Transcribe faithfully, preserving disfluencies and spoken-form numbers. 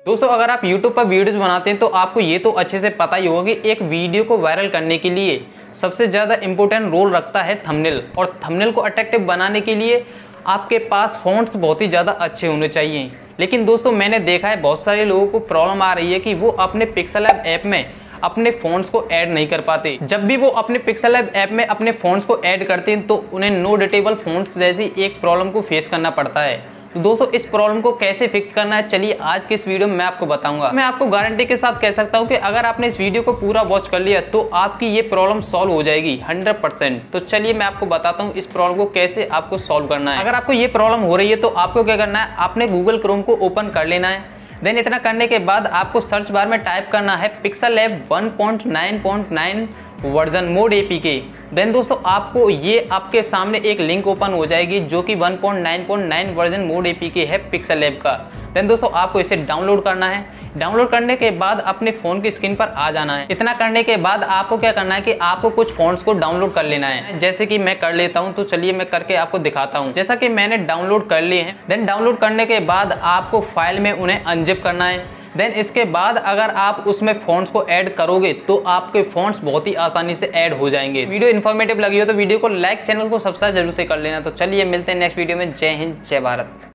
दोस्तों अगर आप YouTube पर वीडियोस बनाते हैं तो आपको ये तो अच्छे से पता ही होगा कि एक वीडियो को वायरल करने के लिए सबसे ज़्यादा इम्पोर्टेंट रोल रखता है थंबनेल। और थंबनेल को अट्रैक्टिव बनाने के लिए आपके पास फ़ॉन्ट्स बहुत ही ज़्यादा अच्छे होने चाहिए। लेकिन दोस्तों मैंने देखा है बहुत सारे लोगों को प्रॉब्लम आ रही है कि वो अपने पिक्सल लैब ऐप में अपने फ़ॉन्ट्स को ऐड नहीं कर पाते। जब भी वो अपने पिक्सल लैब ऐप में अपने फ़ॉन्ट्स को ऐड करते हैं तो उन्हें नो डिटेबल फ़ॉन्ट्स जैसी एक प्रॉब्लम को फेस करना पड़ता है। तो दोस्तों इस प्रॉब्लम को कैसे फिक्स करना है, चलिए आज के इस वीडियो में मैं आपको बताऊंगा। मैं आपको गारंटी के साथ कह सकता हूं कि अगर आपने इस वीडियो को पूरा वॉच कर लिया तो आपकी ये प्रॉब्लम सॉल्व हो जाएगी हंड्रेड परसेंट। तो चलिए मैं आपको बताता हूं इस प्रॉब्लम को कैसे आपको सॉल्व करना है। अगर आपको ये प्रॉब्लम हो रही है तो आपको क्या करना है, आपने गूगल क्रोम को ओपन कर लेना है। देन इतना करने के बाद आपको सर्च बार में टाइप करना है Pixel Lab one point nine point nine version mod APK. Then दोस्तों आपको ये आपके सामने एक लिंक ओपन हो जाएगी जो कि one point nine point nine version mod APK है पिक्सल लैब का। देन दोस्तों आपको इसे डाउनलोड करना है। डाउनलोड करने के बाद अपने फ़ोन की स्क्रीन पर आ जाना है। इतना करने के बाद आपको क्या करना है कि आपको कुछ फ़ॉन्ट्स को डाउनलोड कर लेना है, जैसे कि मैं कर लेता हूं। तो चलिए मैं करके आपको दिखाता हूं। जैसा कि मैंने डाउनलोड कर लिए हैं। देन डाउनलोड करने के बाद आपको फाइल में उन्हें अनजिप करना है। देन इसके बाद अगर आप उसमें फ़ॉन्ट्स को ऐड करोगे तो आपके फ़ॉन्ट्स बहुत ही आसानी से ऐड हो जाएंगे। वीडियो इन्फॉर्मेटिव लगी हो तो वीडियो को लाइक, चैनल को सब्सक्राइब जरूर से कर लेना। तो चलिए मिलते हैं नेक्स्ट वीडियो में। जय हिंद, जय भारत।